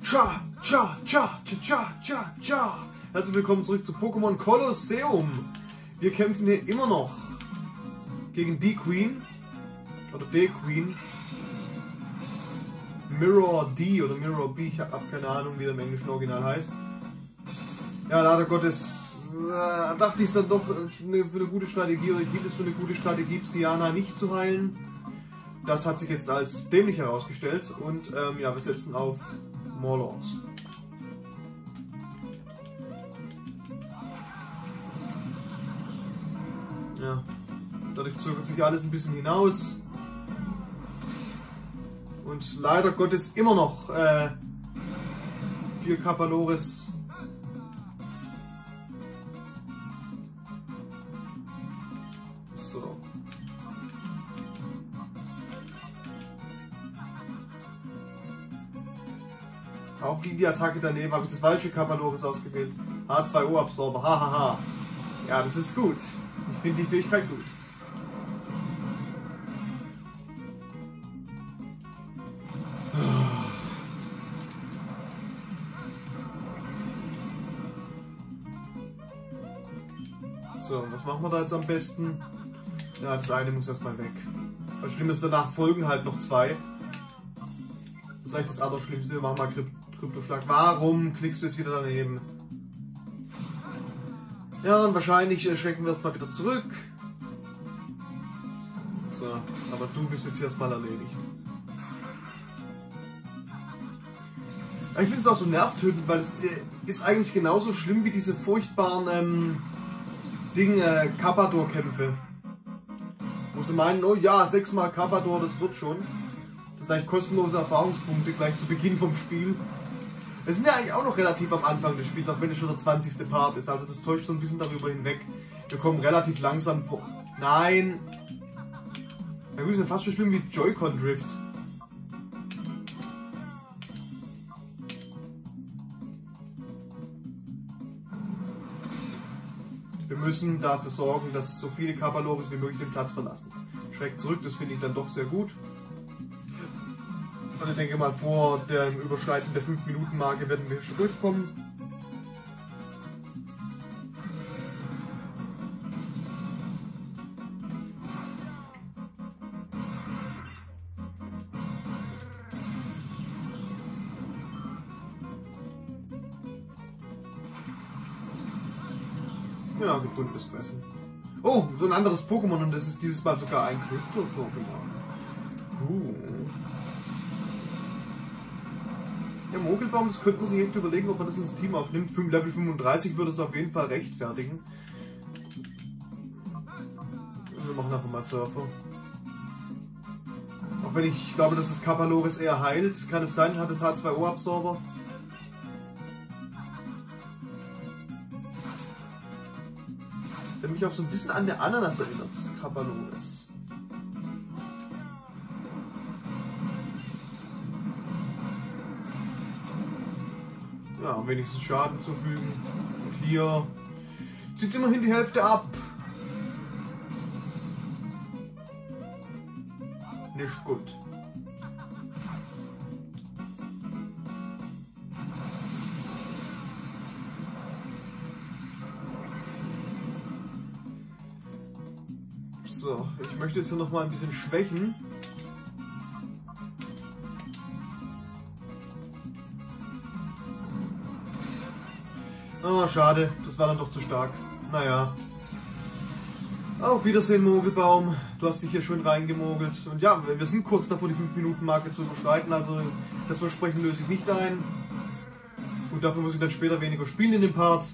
Cha, cha, cha, cha, cha, cha, cha. Herzlich willkommen zurück zu Pokémon Colosseum. Wir kämpfen hier immer noch gegen die Queen. Oder die Queen. Mirror D oder Mirror B, ich habe keine Ahnung, wie der im englischen Original heißt. Ja, leider Gottes dachte ich es dann doch für eine gute Strategie, oder ich hielt es für eine gute Strategie, Psyana nicht zu heilen. Das hat sich jetzt als dämlich herausgestellt und ja, wir setzen auf Morlord. Ja, dadurch zögert sich alles ein bisschen hinaus. Und leider Gottes immer noch 4 Kapalores. So. Auch gegen die Attacke daneben habe ich das falsche Kapalores ausgewählt. H2O-Absorber, hahaha. Ja, das ist gut. Ich finde die Fähigkeit gut. So, was machen wir da jetzt am besten? Ja, das eine muss erstmal weg. Das Schlimme ist, danach folgen halt noch 2. Das ist eigentlich das Allerschlimmste. Wir machen mal Kryptoschlag. Warum klickst du jetzt wieder daneben? Ja, und wahrscheinlich schrecken wir erstmal wieder zurück. So, aber du bist jetzt erstmal erledigt. Ich finde es auch so nervtötend, weil es ist eigentlich genauso schlimm wie diese furchtbaren Carpador-Kämpfe. Wo sie meinen, oh ja, 6-mal Carpador, das wird schon. Das sind eigentlich kostenlose Erfahrungspunkte gleich zu Beginn vom Spiel. Wir sind ja eigentlich auch noch relativ am Anfang des Spiels, auch wenn es schon der 20. Part ist. Also das täuscht so ein bisschen darüber hinweg. Wir kommen relativ langsam vor. Nein! Na gut, ist ja fast so schlimm wie Joy-Con Drift. Wir müssen dafür sorgen, dass so viele Kapalores wie möglich den Platz verlassen. Schreckt zurück, das finde ich dann doch sehr gut. Und ich denke mal, vor dem Überschreiten der 5-Minuten-Marke werden wir schon durchkommen. Ja, gefundenes Fressen. Oh, so ein anderes Pokémon und das ist dieses Mal sogar ein Krypto-Pokémon. Der Mogelbaum, das könnte man sich echt überlegen, ob man das ins Team aufnimmt. Level 35 würde es auf jeden Fall rechtfertigen. Also wir machen einfach mal Surfer. Auch wenn ich glaube, dass das Kapalores eher heilt. Kann es sein, hat es H2O-Absorber? Der mich auch so ein bisschen an der Ananas erinnert, das Kapalores. Ja, wenigstens Schaden zufügen. Und hier zieht immerhin die Hälfte ab. Nicht gut. So, ich möchte jetzt hier noch mal ein bisschen schwächen. Oh, schade, das war dann doch zu stark. Naja. Auf Wiedersehen, Mogelbaum. Du hast dich hier schön reingemogelt. Und ja, wir sind kurz davor, die 5-Minuten-Marke zu überschreiten. Also das Versprechen löse ich nicht ein. Und dafür muss ich dann später weniger spielen in dem Part.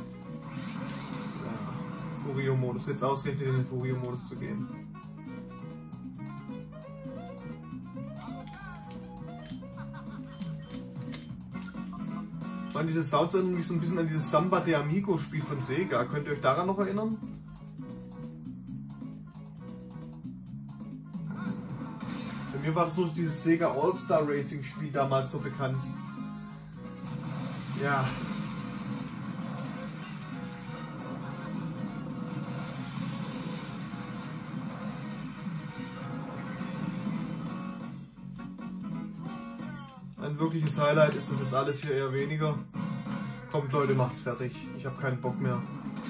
Furio-Modus. Jetzt ausgerechnet in den Furio-Modus zu gehen. Ich meine, diese Sounds erinnern mich so ein bisschen an dieses Samba de Amigo Spiel von Sega. Könnt ihr euch daran noch erinnern? Bei mir war das nur dieses Sega All-Star Racing Spiel damals so bekannt. Ja. ein wirkliches Highlight ist das jetzt alles hier eher weniger. Kommt Leute, macht's fertig. Ich habe keinen Bock mehr.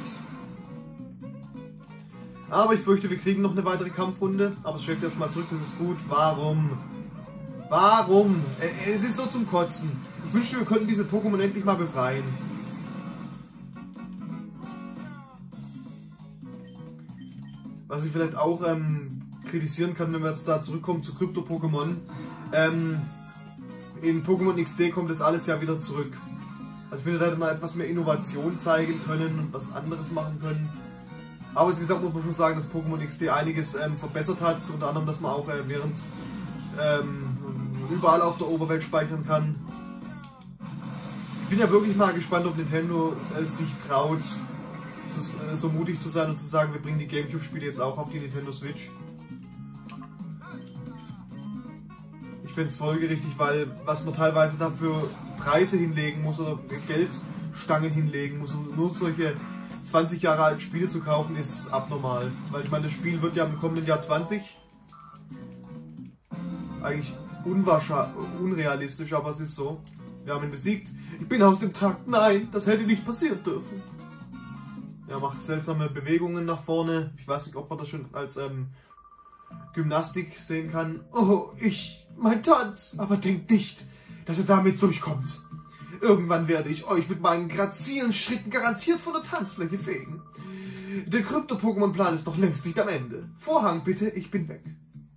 Aber ich fürchte, wir kriegen noch eine weitere Kampfrunde. Aber es schlägt erstmal zurück, das ist gut. Warum? Warum? Es ist so zum Kotzen. Ich wünschte, wir könnten diese Pokémon endlich mal befreien. Was ich vielleicht auch kritisieren kann, wenn wir jetzt da zurückkommen zu Krypto-Pokémon. In Pokémon XD kommt das alles ja wieder zurück. Also ich finde, da hätte man etwas mehr Innovation zeigen können und was anderes machen können. Aber insgesamt muss man schon sagen, dass Pokémon XD einiges verbessert hat. Unter anderem, dass man auch während überall auf der Oberwelt speichern kann. Ich bin ja wirklich mal gespannt, ob Nintendo sich traut, so mutig zu sein und zu sagen, wir bringen die Gamecube-Spiele jetzt auch auf die Nintendo Switch. Ich finde es folgerichtig, weil was man teilweise dafür Preise hinlegen muss oder Geldstangen hinlegen muss, um nur solche 20 Jahre alten Spiele zu kaufen, ist abnormal. Weil ich meine, das Spiel wird ja im kommenden Jahr 20. Eigentlich unrealistisch, aber es ist so. Wir haben ihn besiegt. Ich bin aus dem Takt. Nein, das hätte nicht passieren dürfen. Er macht seltsame Bewegungen nach vorne. Ich weiß nicht, ob man das schon als Gymnastik sehen kann. Oh, mein Tanz. Aber denkt nicht, dass er damit durchkommt. Irgendwann werde ich euch mit meinen grazilen Schritten garantiert von der Tanzfläche fegen. Der Krypto-Pokémon-Plan ist noch längst nicht am Ende. Vorhang bitte, ich bin weg.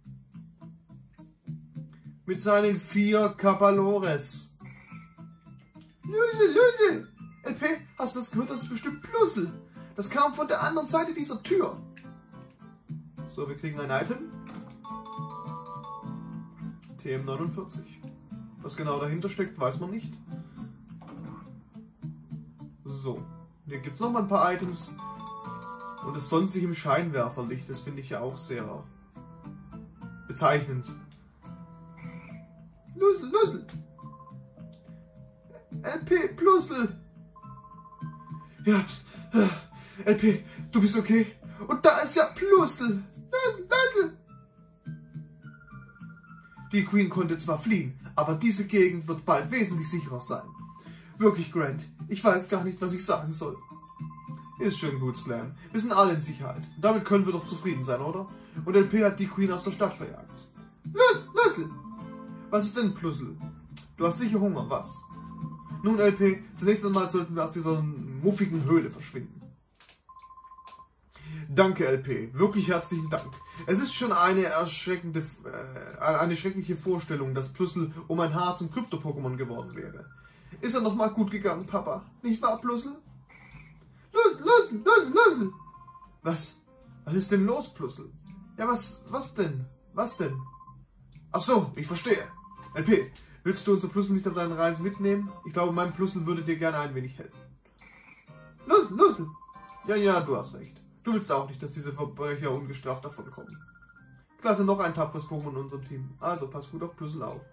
Mit seinen 4 Kapalores. Löse! LP, hast du das gehört? Das ist bestimmt Plusel. Das kam von der anderen Seite dieser Tür. So, wir kriegen ein Item. TM49. Was genau dahinter steckt, weiß man nicht. So, hier gibt es noch mal ein paar Items. Und es sonst sich im Scheinwerferlicht. Das finde ich ja auch sehr bezeichnend. Lösel! LP, Plusel! Ja, LP, du bist okay? Und da ist ja Plusel! Lösel! Die Queen konnte zwar fliehen, aber diese Gegend wird bald wesentlich sicherer sein. Wirklich, Grant, ich weiß gar nicht, was ich sagen soll. Ist schön gut, Slam. Wir sind alle in Sicherheit. Damit können wir doch zufrieden sein, oder? Und LP hat die Queen aus der Stadt verjagt. Lösel! Was ist denn Plusel? Du hast sicher Hunger, was? Nun, LP, zunächst einmal sollten wir aus dieser muffigen Höhle verschwinden. Danke, LP. Wirklich herzlichen Dank. Es ist schon eine schreckliche Vorstellung, dass Plusel um ein Haar zum Krypto-Pokémon geworden wäre. Ist er nochmal gut gegangen, Papa? Nicht wahr, Plusel? Lösel! Was ist denn los, Plusel? Ja, was denn? Ach so, ich verstehe. LP, willst du unser Plusel nicht auf deinen Reisen mitnehmen? Ich glaube, mein Plusel würde dir gerne ein wenig helfen. Lösel! Ja, du hast recht. Du willst auch nicht, dass diese Verbrecher ungestraft davonkommen. Klasse, noch ein tapferes Pokémon in unserem Team. Also, pass gut auf Plusel auf.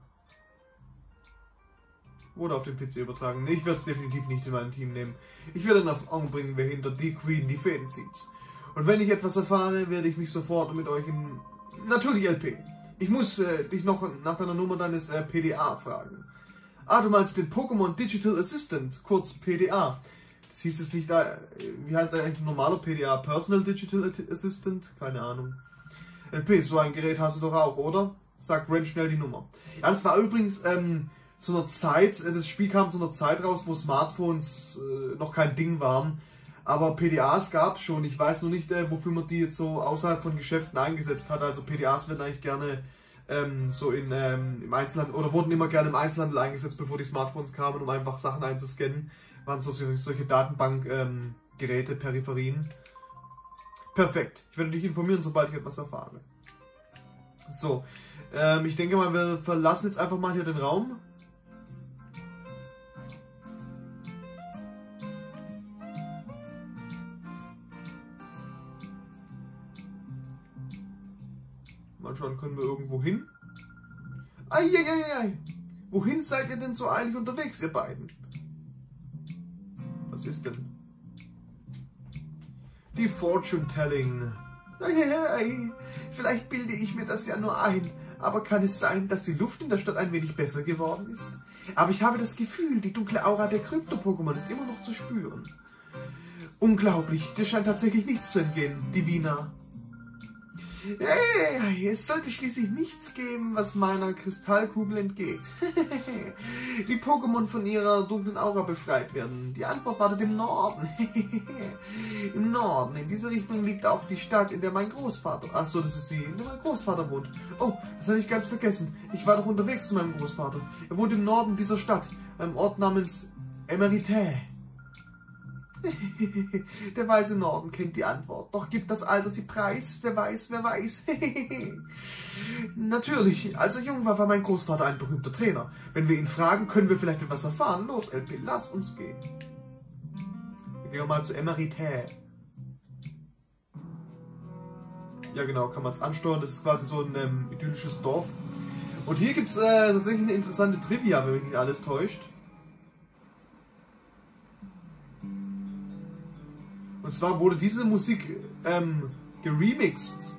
Oder auf den PC übertragen. Nee, ich werde es definitiv nicht in mein Team nehmen. Ich werde in Erfahrung bringen, wer hinter die Queen die Fäden zieht. Und wenn ich etwas erfahre, werde ich mich sofort mit euch in... Natürlich, LP. Ich muss dich noch nach deiner Nummer deines PDA fragen. Ah, du meinst den Pokémon Digital Assistant, kurz PDA. Das hieß es nicht, wie heißt eigentlich ein normaler PDA? Personal Digital Assistant? Keine Ahnung. LP, so ein Gerät hast du doch auch, oder? Sag Ren schnell die Nummer. Ja, das war übrigens zu einer Zeit, das Spiel kam zu einer Zeit raus, wo Smartphones noch kein Ding waren. Aber PDAs gab es schon. Ich weiß nur nicht, wofür man die jetzt so außerhalb von Geschäften eingesetzt hat. Also PDAs werden eigentlich gerne so im Einzelhandel, oder wurden immer gerne im Einzelhandel eingesetzt, bevor die Smartphones kamen, um einfach Sachen einzuscannen. Waren so solche Datenbank-Geräte, Peripherien. Perfekt. Ich werde dich informieren, sobald ich etwas erfahre. So. Ich denke mal, wir verlassen jetzt einfach mal hier den Raum. Mal schauen, können wir irgendwo hin? Eieiei! Wohin seid ihr denn so eilig unterwegs, ihr beiden? Was ist denn? Die Fortune Telling. Eieiei! Vielleicht bilde ich mir das ja nur ein, Aber kann es sein, dass die Luft in der Stadt ein wenig besser geworden ist? Aber ich habe das Gefühl, die dunkle Aura der Krypto-Pokémon ist immer noch zu spüren. Unglaublich, dir scheint tatsächlich nichts zu entgehen, Divina. Hey, es sollte schließlich nichts geben, was meiner Kristallkugel entgeht. Die Pokémon von ihrer dunklen Aura befreit werden. Die Antwort wartet im Norden. Im Norden, in diese Richtung liegt auch die Stadt, in der mein Großvater... Ach so, das ist sie, in der mein Großvater wohnt. Oh, das hatte ich ganz vergessen. Ich war doch unterwegs zu meinem Großvater. Er wohnt im Norden dieser Stadt, einem Ort namens Emeritae. Der weise Norden kennt die Antwort. Doch gibt das Alter sie preis? Wer weiß, wer weiß. Natürlich, als er jung war, war mein Großvater ein berühmter Trainer. Wenn wir ihn fragen, können wir vielleicht etwas erfahren. Los, LP, lass uns gehen. Wir gehen mal zu Emeritae. Ja genau, kann man es ansteuern. Das ist quasi so ein idyllisches Dorf. Und hier gibt es tatsächlich eine interessante Trivia, wenn mich nicht alles täuscht. Und zwar wurde diese Musik geremixed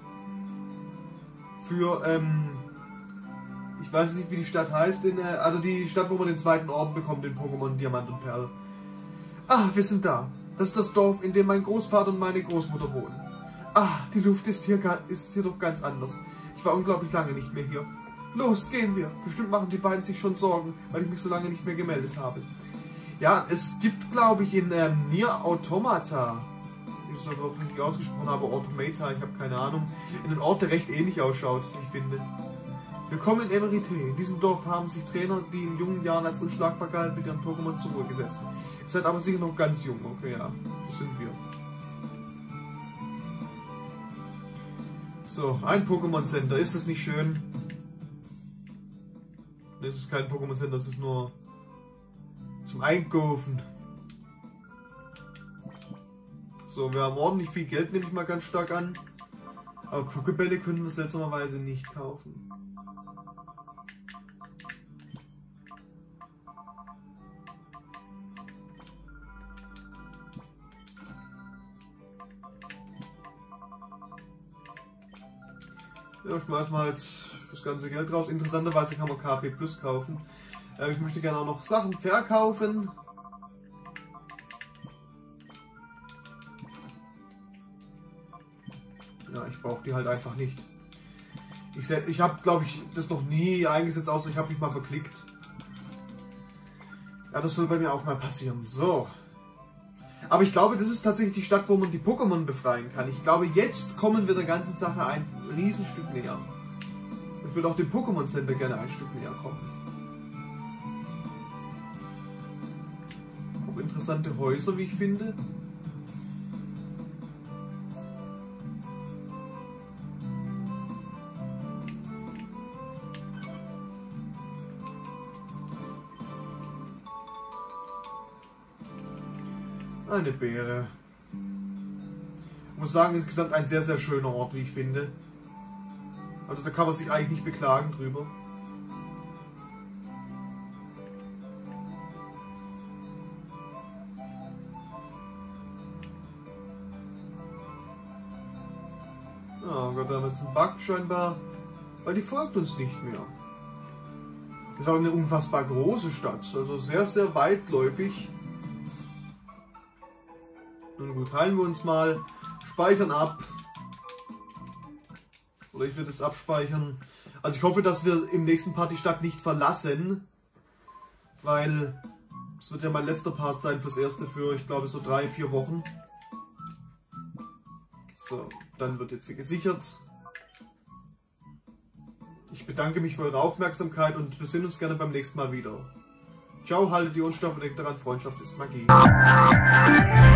für, ich weiß nicht, wie die Stadt heißt, also die Stadt, wo man den zweiten Orden bekommt, den Pokémon Diamant und Perl. Ah, wir sind da. Das ist das Dorf, in dem mein Großvater und meine Großmutter wohnen. Ah, die Luft ist hier doch ganz anders. Ich war unglaublich lange nicht mehr hier. Los, gehen wir. Bestimmt machen die beiden sich schon Sorgen, weil ich mich so lange nicht mehr gemeldet habe. Ja, es gibt, glaube ich, in Nier Automata, ich es aber auch richtig ausgesprochen habe, Automata, ich habe keine Ahnung, einen Ort, der recht ähnlich ausschaut, wie ich finde. Willkommen in Emeritae. In diesem Dorf haben sich Trainer, die in jungen Jahren als unschlagbar galten, mit ihren Pokémon zur Ruhe gesetzt. Ihr seid aber sicher noch ganz jung, okay, ja, das sind wir. So, ein Pokémon Center, ist das nicht schön? Das ist kein Pokémon Center, das ist nur... zum Einkaufen. So, wir haben ordentlich viel Geld, nehme ich mal ganz stark an. Aber Pokébälle können wir seltsamerweise nicht kaufen. Ja, schmeiß mal jetzt das ganze Geld raus. Interessanterweise kann man KP Plus kaufen. Ich möchte gerne auch noch Sachen verkaufen. Ja, ich brauche die halt einfach nicht. Ich habe, glaube ich, das noch nie eingesetzt, außer ich habe mich mal verklickt. Ja, das soll bei mir auch mal passieren. So. Aber ich glaube, das ist tatsächlich die Stadt, wo man die Pokémon befreien kann. Ich glaube, jetzt kommen wir der ganzen Sache ein Riesenstück näher. Ich würde auch dem Pokémon Center gerne ein Stück näher kommen. Auch interessante Häuser, wie ich finde. Eine Beere. Ich muss sagen, insgesamt ein sehr, sehr schöner Ort, wie ich finde. Also da kann man sich eigentlich nicht beklagen drüber. Oh Gott, da haben wir jetzt einen Bug scheinbar, weil die folgt uns nicht mehr. Das ist auch eine unfassbar große Stadt, also sehr, sehr weitläufig. Nun gut, heilen wir uns mal, speichern ab. Oder ich würde jetzt abspeichern. Also ich hoffe, dass wir im nächsten Part die Stadt nicht verlassen. Weil es wird ja mein letzter Part sein fürs erste, für ich glaube so 3-4 Wochen. So, dann wird jetzt hier gesichert. Ich bedanke mich für eure Aufmerksamkeit und wir sehen uns gerne beim nächsten Mal wieder. Ciao, haltet die Ohren steif und denkt daran, Freundschaft ist Magie.